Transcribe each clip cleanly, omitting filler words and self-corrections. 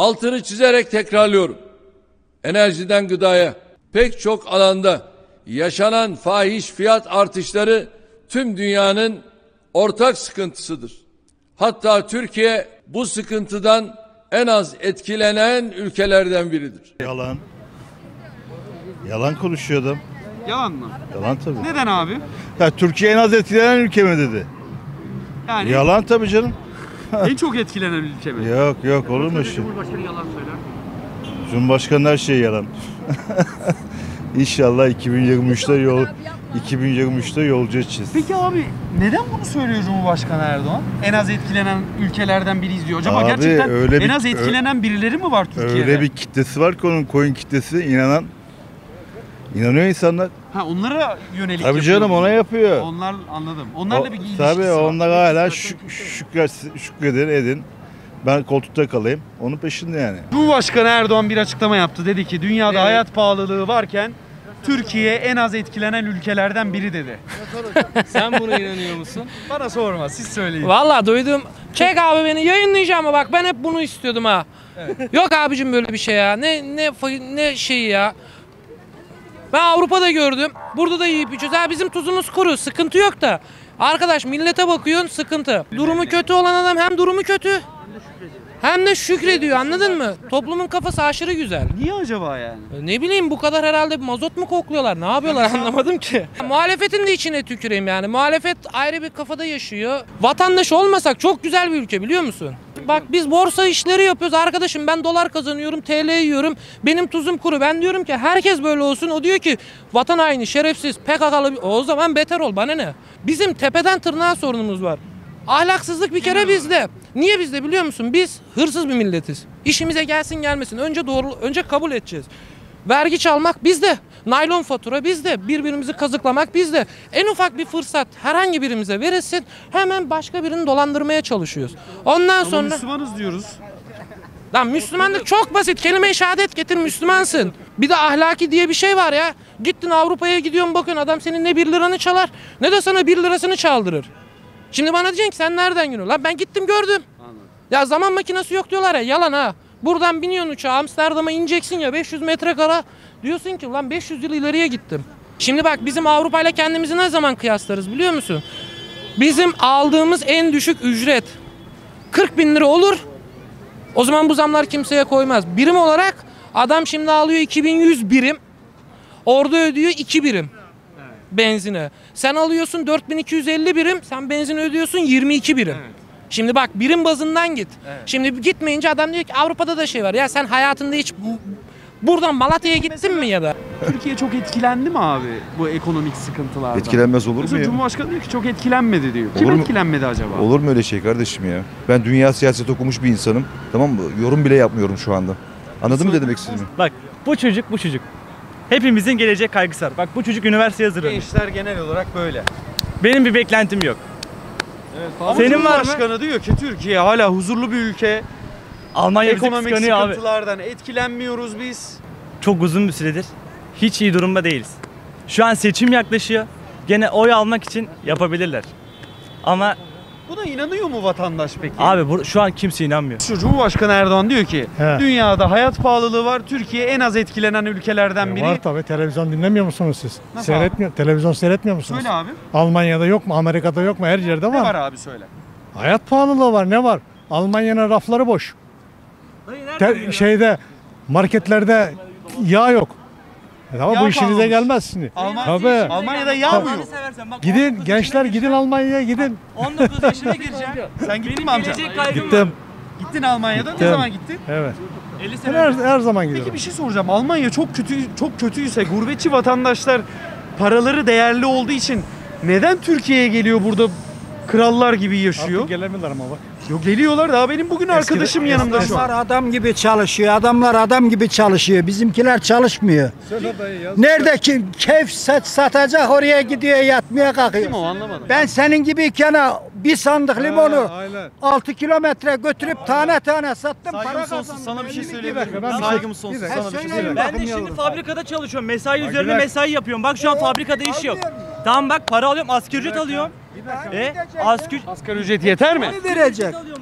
Altını çizerek tekrarlıyorum. Enerjiden gıdaya pek çok alanda yaşanan fahiş fiyat artışları tüm dünyanın ortak sıkıntısıdır. Hatta Türkiye bu sıkıntıdan en az etkilenen ülkelerden biridir. Yalan. Yalan konuşuyor adam. Yalan mı? Yalan tabii. Neden abi? Ya Türkiye en az etkilenen ülke mi dedi? Yani Yalan tabii canım. en çok etkilenen ülke mi? Yok olur mu şey? Cumhurbaşkanı yalan söyler. Cumhurbaşkanı her şey yalan. İnşallah 2023'te yolcu edeceğiz. Peki abi neden bunu söylüyor Cumhurbaşkanı Erdoğan? En az etkilenen ülkelerden biriyiz diyor. Acaba Abi, gerçekten öyle en az etkilenen birileri mi var Türkiye'de? Öyle bir kitlesi var ki onun coin kitlesi inanıyor insanlar. Ha, onlara yönelik Tabii yapıyor. canım ona yapıyor. Onlar anladım. Onlarla bir ilişkisi Tabii var. onlar hala şükredin. Ben koltukta kalayım. Onun peşinde yani. Cumhurbaşkanı Erdoğan bir açıklama yaptı. Dedi ki dünyada hayat pahalılığı varken Türkiye en az etkilenen ülkelerden biri dedi. Sen buna inanıyor musun? Bana sorma, siz söyleyin. Vallahi duydum. Çek abi beni yayınlayacağım ama bak ben hep bunu istiyordum ha. Evet. Yok abicim böyle bir şey ya. Ne şeyi ya. Ben Avrupa'da gördüm. Burada da yiyip içiyoruz. Ha bizim tuzumuz kuru. Sıkıntı yok da. Arkadaş millete bakıyorsun sıkıntı. Durumu kötü olan adam hem durumu kötü hem de şükrediyor, anladın mı? Toplumun kafası aşırı güzel. Niye acaba yani? Ne bileyim bu kadar herhalde mazot mu kokluyorlar? Ne yapıyorlar anlamadım ki. Muhalefetin de içine tüküreyim yani. Muhalefet ayrı bir kafada yaşıyor. Vatandaş olmasak çok güzel bir ülke biliyor musun? Bak biz borsa işleri yapıyoruz arkadaşım. Ben dolar kazanıyorum, TL yiyorum. Benim tuzum kuru. Ben diyorum ki herkes böyle olsun. O diyor ki vatan haini, şerefsiz, PKK'lı. O zaman beter ol, bana ne? Bizim tepeden tırnağa sorunumuz var. Ahlaksızlık bir kere bizde. Niye bizde biliyor musun? Biz hırsız bir milletiz. İşimize gelsin gelmesin. Önce kabul edeceğiz. Vergi çalmak bizde. Naylon fatura bizde. Birbirimizi kazıklamak bizde. En ufak bir fırsat herhangi birimize verilsin hemen başka birini dolandırmaya çalışıyoruz. Ondan sonra... Müslümanız diyoruz. Lan Müslümanlık çok basit. Kelime-i şehadet getir, Müslümansın. Bir de ahlaki diye bir şey var ya. Gittin Avrupa'ya gidiyorsun bakıyorsun adam senin ne 1 liranı çalar ne de sana 1 lirasını çaldırır. Şimdi bana diyeceksin ki sen nereden geliyorsun? Lan ben gittim gördüm. Anladım. Ya zaman makinesi yok diyorlar ya, yalan ha. Buradan biniyorsun uçağa Amsterdam'a ineceksin ya 500 metre kara. Diyorsun ki lan 500 yıl ileriye gittim. Şimdi bak bizim Avrupa ile kendimizi ne zaman kıyaslarız biliyor musun? Bizim aldığımız en düşük ücret 40.000 lira olur. O zaman bu zamlar kimseye koymaz. Birim olarak adam şimdi alıyor 2100 birim. Orada ödüyor 2 birim. Benzine. Sen alıyorsun 4250 birim, sen benzin ödüyorsun 22 birim. Evet. Şimdi bak birim bazından git. Evet. Şimdi gitmeyince adam diyor ki Avrupa'da da şey var. Ya sen hayatında hiç buradan Malatya'ya gittin mi ya da? Türkiye çok etkilendi mi abi bu ekonomik sıkıntılardan? Etkilenmez olur mu ya? Cumhurbaşkanı diyor ki çok etkilenmedi diyor. Kim etkilenmedi acaba? Olur mu öyle şey kardeşim ya? Ben dünya siyaset okumuş bir insanım. Tamam mı? Yorum bile yapmıyorum şu anda. Anladın mı ne demek istediğimi? Bak bu çocuk. Hepimizin gelecek kaygısı var. Bak bu çocuk üniversiteye hazırlanıyor. Gençler genel olarak böyle. Benim bir beklentim yok. Evet, ama senin var mı? Cumhurbaşkanı diyor ki Türkiye hala huzurlu bir ülke. Almanya bizi ekonomik kıskanıyor abi. sıkıntılardan etkilenmiyoruz biz. Çok uzun bir süredir hiç iyi durumda değiliz. Şu an seçim yaklaşıyor. Gene oy almak için yapabilirler. Ama buna inanıyor mu vatandaş peki? abi şu an kimse inanmıyor. Cumhurbaşkanı Erdoğan diyor ki dünyada hayat pahalılığı var. Türkiye en az etkilenen ülkelerden biri. Var tabii. Televizyon dinlemiyor musunuz siz? Nasıl Televizyon seyretmiyor musunuz? Söyle abi. Almanya'da yok mu? Amerika'da yok mu? Her yerde var. Ne var abi söyle. Hayat pahalılığı var. Ne var? Almanya'nın rafları boş. Marketlerde yağ yok. Ama bu işinize gelmez şimdi. Almanya'da yağ mı yok? Gidin gençler gidin Almanya'ya gidin. 19 yaşına gireceğim. Sen gittin mi amca? Gittim. Gittin Almanya'da. Ne zaman gittin? Evet. 50 sene Her zaman gidiyorum. Peki bir şey soracağım. Almanya çok kötüyse gurbetçi vatandaşlar paraları değerli olduğu için neden Türkiye'ye geliyor burada krallar gibi yaşıyor? Artık gelemiyorlar ama bak. Yok geliyorlar daha benim bugün arkadaşım yanımda şu an. Adam gibi çalışıyor. Adamlar adam gibi çalışıyor. Bizimkiler çalışmıyor. Nerede ki keyif satacak oraya gidiyor yatmaya kalkıyor. Kim o anlamadım. Ben senin gibiyken bir sandık limonu 6 kilometre götürüp tane sattım. Para kazandım. Sana bir şey söyleyeyim. Saygımız sonsuz. Sana bir şey söyleyeyim. Ben de şimdi fabrikada çalışıyorum. Mesai üzerine mesai yapıyorum. Bak şu an fabrikada iş yok. Tamam bak para alıyorum. Asgari ücret alıyorum. Asgari ücret yeter mi? Verecek.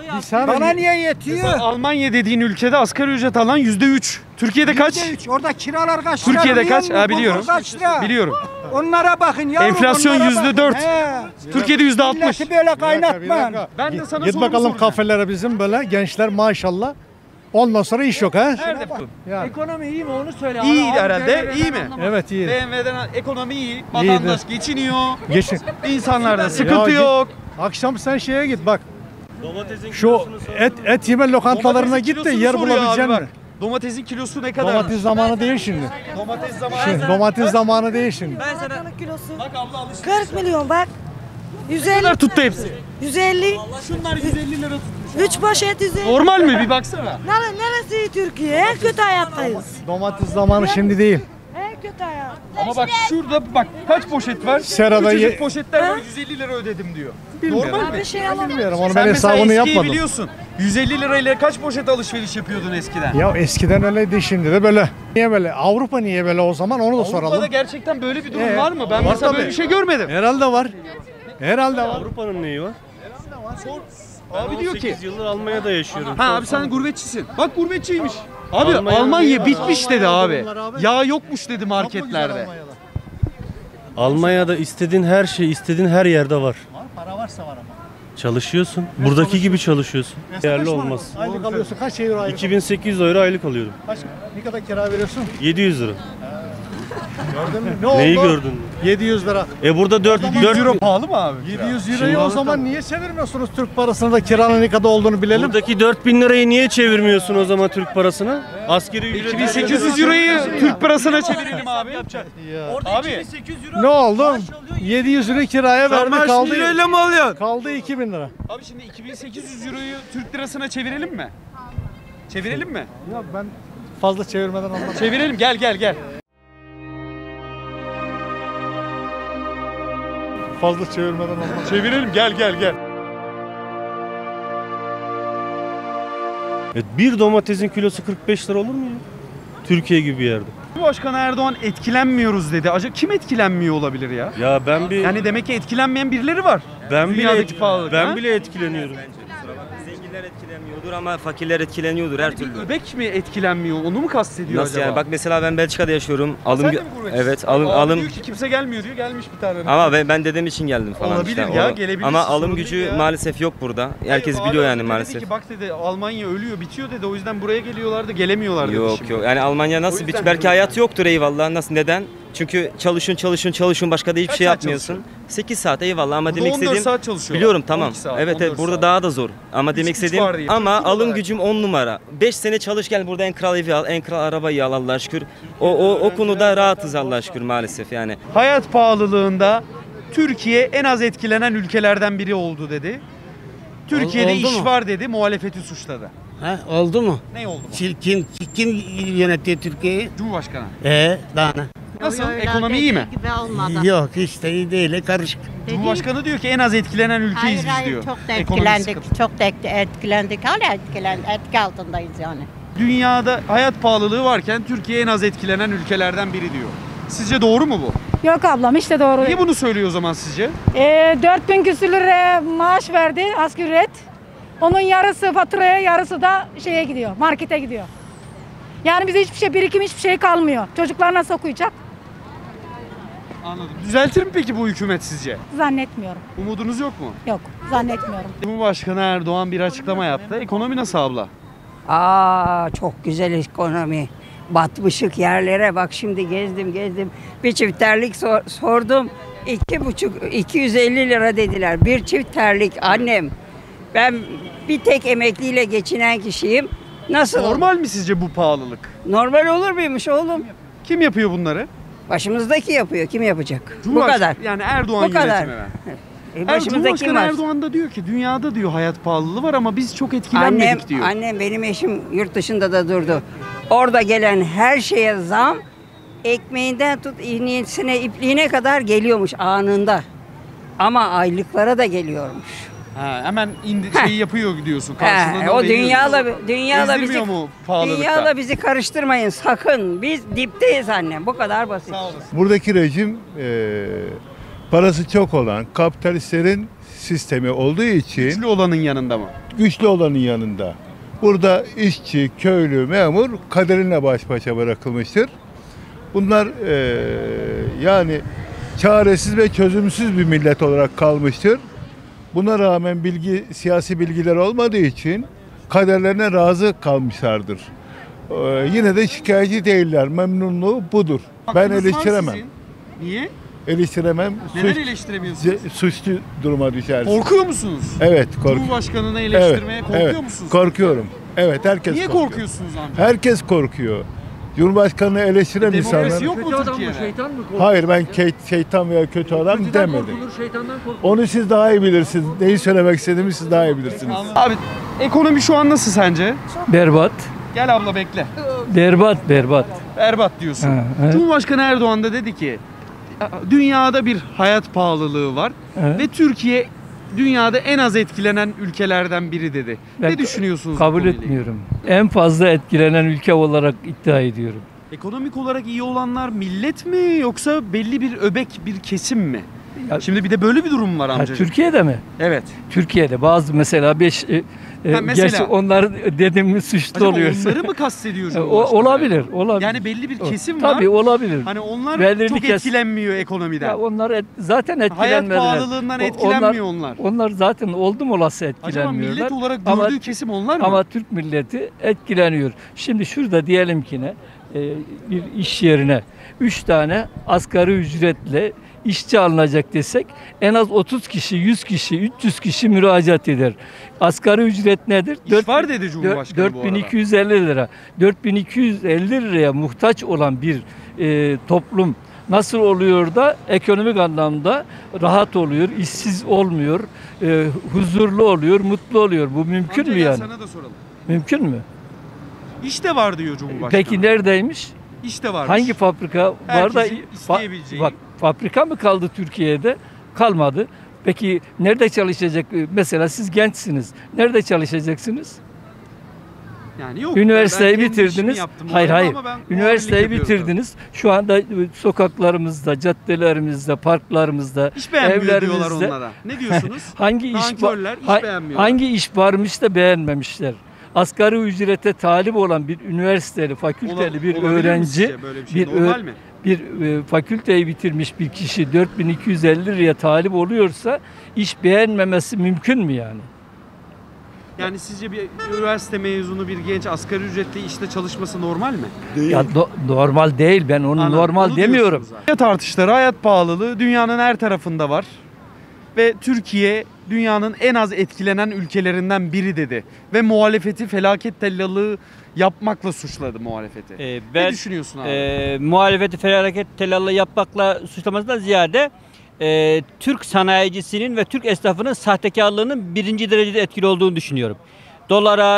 Bir saniye. Bana niye yetiyor? Mesela Almanya dediğin ülkede asgari ücret alan %3. Türkiye'de kaç? %3. Orada kiralar kaç lira? Türkiye'de biliyor kaç? musun? Ha, biliyorum. Bulgur kaç lira? Biliyorum. Onlara bakın yavrum. Enflasyon onlara bakın. %4. He. Türkiye'de %60. Milleti böyle Bir dakika, bir kaynatmayın. dakika. Ben de sana Git sorumu bakalım soracağım. kafelere bizim böyle gençler maşallah. Ondan sonra iş yok ha. Nerede bu? Yani. Ekonomi iyi mi onu söyle. İyi herhalde. İyi mi? Evet iyi. BMW'den ekonomi iyi. Vatandaş geçiniyor. Geçin. İnsanlarda sıkıntı Ya, yok. Akşam sen şeye git bak. Şu et yeme lokantalarına Domatesin git de kilosunu yer soruyor bulabilecek abi bak. misin? Domatesin kilosu ne kadar? Domates zamanı değil şimdi. Domates zamanı. Domates zamanı değil şimdi. Ben sana... Kilosu Bak abla alış. 40 milyon bak. Ne 150 kadar tuttu hepsi? 150 Şunlar 150 lira tutmuş. 3 poşet 150. Normal mi? Bir baksana. Neresi Türkiye? En kötü hayattayız. Domates zamanı şimdi değil. En kötü hayat. Ama bak şurada bak kaç poşet var? Serada Küçücük poşetler var 150 lira ödedim diyor. Normal mi? Bir şey alamam. Bilmiyorum onu Sen ben mesela hesabını eskiyi yapmadım. biliyorsun. 150 lirayla kaç poşet alışveriş yapıyordun eskiden? Ya eskiden öyleydi şimdi de böyle. Niye böyle? Avrupa niye böyle o zaman onu da Avrupa'da soralım. gerçekten böyle bir durum Ee, var mı? Ben var mesela tabii. böyle bir şey görmedim. Herhalde var. Herhalde var. Avrupa'nın neyi var? Abi diyor ki. Yıldır Almanya'da yaşıyorum. Ha abi sen gurbetçisin. Bak gurbetçiymiş. Abi Almanya- Almanya bitmiş dedi abi. bunlar abi. Yağ yokmuş dedi marketlerde. Almanya'da istediğin her şey, istediğin her yerde var. Para varsa var ama. Çalışıyorsun. Buradaki gibi çalışıyorsun. Değerli Kaç olmaz. Aylık alıyorsun kaç euro aylık? 2800 euro aylık alıyorum. Kaç, ne kadar kira veriyorsun? 700 lira. Gördün mü? Ne oldu? Neyi gördün? 700 lira. Burada 4 Euro pahalı mı abi? 700 lirayı o zaman niye çevirmiyorsunuz Türk parasını da kiranın ne kadar olduğunu bilelim. Buradaki 4000 lirayı niye çevirmiyorsun o zaman Türk parasına? Askeri ücret 2800 euroyu Türk parasına çevirelim abi. Abi Ne oldu? 700 lira kiraya verdi kaldı. mı alıyorsun? Kaldı 2000 lira. Abi şimdi 2800 euroyu Türk lirasına çevirelim mi? Çevirelim mi? Ya ben fazla çevirmeden anlamadım. Çevirelim gel. Fazla çevirmeden anlamadım. Çevirelim gel. Bir domatesin kilosu 45 lira olur mu ya? Türkiye gibi bir yerde. Cumhurbaşkanı Erdoğan etkilenmiyoruz dedi. Acaba kim etkilenmiyor olabilir ya? Ya ben bir Yani demek ki etkilenmeyen birileri var. Dünyadaki pahalılıktan, ha? bile etkileniyorum. Zenginler etkilenmiyordur ama fakirler etkileniyordur her türlü. Öbek mi etkilenmiyor? Onu mu kastediyor Nasıl acaba? yani? Bak mesela ben Belçika'da yaşıyorum. Sen de mi gurbetçisin? Evet, Abi diyor ki kimse gelmiyor diyor. Gelmiş bir tane. Ama ben dedem için geldim falan Olabilir işte. ya, gelebilirsin, Ama sorun alım değil gücü ya. maalesef yok burada. Herkes Hayır, biliyor adam yani dedi maalesef. ki bak dedi Almanya ölüyor bitiyor dedi. O yüzden buraya geliyorlar da gelemiyorlar dedi Yok şimdi. yok. Yani Almanya O nasıl yüzden bir belki böyle. hayat yoktur eyvallah. Nasıl neden? Çünkü çalışın başka da hiçbir Kaç şey saat yapmıyorsun. 8 saat eyvallah ama Burada demek 14 istediğim saat çalışıyorlar. biliyorum tamam. 12 saat, evet 14 burada saat. daha da zor. Ama Üç- demek üç istediğim var diye. ama Türkiye alım olarak. gücüm 10 numara. 5 sene çalış gel burada en kral evi al, en kral arabayı al Allah'a şükür. O konuda rahatız Allah'a şükür maalesef yani. Hayat pahalılığında Türkiye en az etkilenen ülkelerden biri oldu dedi. Türkiye'de Oldu iş mu? var dedi, muhalefeti suçladı. Ha, oldu mu? Ne oldu? Kim yönetiyor Türkiye'yi? Cumhurbaşkanı. Daha ne? Nasıl? Ekonomi iyi mi? Yok hiç de iyi değil, karışık. Cumhurbaşkanı diyor ki en az etkilenen ülkeyiz biz diyor. Çok da Ekonomi etkilendik. sıkıntı. Çok da etkilendik. Hala etki altındayız yani. Dünyada hayat pahalılığı varken Türkiye en az etkilenen ülkelerden biri diyor. Sizce doğru mu bu? Yok ablam işte doğru. Niye bunu söylüyor o zaman sizce? 4000 küsür lira maaş verdi asgari ücret. Onun yarısı faturaya yarısı da şeye gidiyor, markete gidiyor. Yani bize hiçbir şey, birikim hiçbir şey kalmıyor. Çocuklar nasıl okuyacak? Anladım. Düzeltir mi peki bu hükümet sizce? Zannetmiyorum. Umudunuz yok mu? Yok, zannetmiyorum. Cumhurbaşkanı Erdoğan bir açıklama yaptı. Ekonomi nasıl abla? Çok güzel ekonomi. Batmışık yerlere bak şimdi gezdim. Bir çift terlik sordum. 250 lira dediler. Bir çift terlik annem. Ben bir tek emekliyle geçinen kişiyim. Nasıl? Normal mi sizce bu pahalılık? Normal olur muymuş oğlum? Kim yapıyor bunları? Başımızdaki yapıyor. Kim yapacak? Bu Cumhurbaş- kadar. Yani Erdoğan Bu kadar. yönetimi mi? Başımızda kim Cumhurbaşkanı var? Erdoğan da diyor ki dünyada diyor hayat pahalılığı var ama biz çok etkilenmedik diyor. Annem benim eşim yurt dışında da durdu. Orada gelen her şeye zam ekmeğinden tut iğnesine ipliğine kadar geliyormuş anında. Ama aylıklara da geliyormuş. Ha, hemen şeyi yapıyor diyorsun. Karşılığında O veriyor. dünyayla bizi Ezdirmiyor mu pahalılıkta? dünyayla bizi karıştırmayın sakın. Biz dipteyiz annem. Bu kadar basit. Buradaki rejim parası çok olan kapitalistlerin sistemi olduğu için Güçlü olanın yanında mı? güçlü olanın yanında. Burada işçi, köylü, memur kaderine baş başa bırakılmıştır. Bunlar yani çaresiz ve çözümsüz bir millet olarak kalmıştır. Buna rağmen siyasi bilgiler olmadığı için kaderlerine razı kalmışlardır. Yine de şikayetçi değiller. Memnunluğu budur. Ben Hakkınız var eleştiremem. sizin. Niye? Eleştiremem. Neden eleştiremiyorsunuz? Suçlu duruma düşersiniz. Korkuyor musunuz? Evet, korkuyorum. Cumhurbaşkanını eleştirmeye korkuyor musunuz? Korkuyorum. Evet, herkes Niye korkuyor. korkuyorsunuz amca? Herkes korkuyor. Cumhurbaşkanını eleştiren insanlar... Demokrasi yok mu Türkiye'de? Hayır, ben şeytan veya kötü adam demedim. Şeytandan korkulur. Onu siz daha iyi bilirsiniz. Neyi söylemek istediğimi siz daha iyi bilirsiniz. Abi ekonomi şu an nasıl sence? Berbat. Gel abla bekle. Berbat, berbat. Berbat diyorsun. Ha, evet. Cumhurbaşkanı Erdoğan da dedi ki dünyada bir hayat pahalılığı var ve Türkiye dünyada en az etkilenen ülkelerden biri dedi. Ne düşünüyorsunuz? Kabul etmiyorum. En fazla etkilenen ülke olarak iddia ediyorum. Ekonomik olarak iyi olanlar millet mi yoksa belli bir öbek bir kesim mi? Şimdi bir de böyle bir durum var amcacığım. Türkiye'de mi? Evet. Türkiye'de bazı mesela gerçi onlar dediğimi suçlu acaba oluyorsa. onları mı kastediyor Cumhurbaşkanı? Olabilir. Yani belli bir kesim var. Tabii olabilir. Hani onlar Belirli çok etkilenmiyor ekonomiden. Ya onlar zaten etkilenmediler. Hayat pahalılığından etkilenmiyor onlar. Onlar zaten oldum olası etkilenmiyorlar. Acaba millet olarak gördüğü kesim onlar mı? Ama Türk milleti etkileniyor. Şimdi şurada diyelim ki bir iş yerine 3 tane asgari ücretle işçi alınacak desek en az 30 kişi, 100 kişi, 300 kişi müracaat eder. Asgari ücret nedir? İş var dedi Cumhurbaşkanı bu arada. 4250 lira. 4250 liraya muhtaç olan bir toplum nasıl oluyor da ekonomik anlamda rahat oluyor, işsiz olmuyor, huzurlu oluyor, mutlu oluyor. Bu mümkün Amca mü gel yani? sana da soralım. Mümkün mü? İşte var diyor Cumhurbaşkanı. Peki neredeymiş? İşte varmış. Hangi fabrika var da Herkesin isteyebileceği. bak fabrika mı kaldı Türkiye'de? Kalmadı. Peki nerede çalışacak? Mesela siz gençsiniz. Nerede çalışacaksınız? Yani yok. Üniversiteyi ben kendi işimi bitirdiniz. yaptım Hayır orada hayır. ama ben Üniversiteyi muhabirlik yapıyorum. bitirdiniz. Şu anda sokaklarımızda, caddelerimizde, parklarımızda, İş beğenmiyor evlerimizde diyorlar onlara. Ne diyorsunuz? hangi Nankörler, iş beğenmiyorlar. hangi iş varmış da beğenmemişler? Asgari ücrete talip olan bir üniversiteli, fakülteli bir Olabilir mi öğrenci, sizce? Böyle bir şey normal mi? bir fakülteyi bitirmiş bir kişi 4250 liraya talip oluyorsa iş beğenmemesi mümkün mü yani? Yani sizce bir üniversite mezunu bir genç asgari ücretli işte çalışması normal mi? Ya normal değil, ben onu Anladım, normal onu demiyorum. diyorsunuz zaten. Hayat artışları, hayat pahalılığı dünyanın her tarafında var. Ve Türkiye dünyanın en az etkilenen ülkelerinden biri dedi. Ve muhalefeti felaket tellalığı yapmakla suçladı muhalefeti. Ne düşünüyorsun abi? Muhalefeti felaket tellalı yapmakla suçlamasından ziyade Türk sanayicisinin ve Türk esnafının sahtekarlığının birinci derecede etkili olduğunu düşünüyorum. Dolara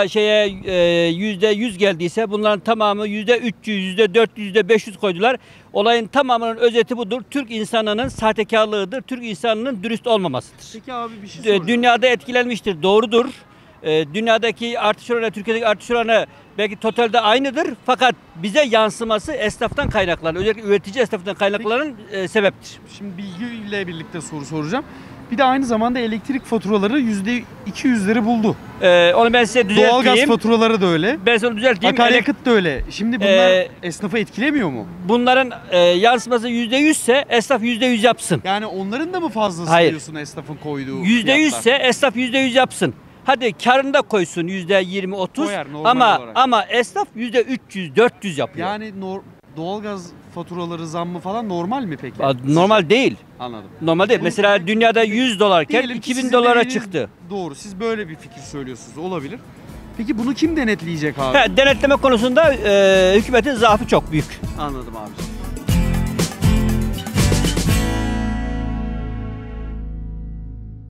%100 geldiyse bunların tamamı %300, %400, %500 koydular. Olayın tamamının özeti budur. Türk insanının sahtekarlığıdır. Türk insanının dürüst olmamasıdır. Peki abi bir şey soracağım. Dünyada etkilenmiştir. Doğrudur. Dünyadaki artış oranı, Türkiye'deki artış oranı belki totalde aynıdır. Fakat bize yansıması esnaftan kaynaklanan, özellikle üretici esnaftan kaynaklanan sebeptir. Şimdi bilgiyle birlikte soru soracağım. Bir de aynı zamanda elektrik faturaları %200'leri buldu. Onu ben size düzelteyim. Doğalgaz faturaları da öyle. Ben sana düzelteyim. Akaryakıt da öyle. Şimdi bunlar esnafı etkilemiyor mu? Bunların yansıması %100 ise esnaf %100 yapsın. Yani onların da mı fazlası Hayır. diyorsun esnafın koyduğu %100 fiyatlar? ise esnaf %100 yapsın. Hadi karını da koysun %20-30 Koyar, normal olarak. ama esnaf %300-400 yapıyor. Yani doğalgaz faturaları zammı falan normal mi peki? Normal değil. Anladım. Normal değil. Mesela dünyada 100 dolarken Diyelim ki 2000 sizin dolara dediğiniz çıktı. Doğru. Siz böyle bir fikir söylüyorsunuz. Olabilir. Peki bunu kim denetleyecek abi? Denetleme konusunda hükümetin zaafı çok büyük. Anladım abi.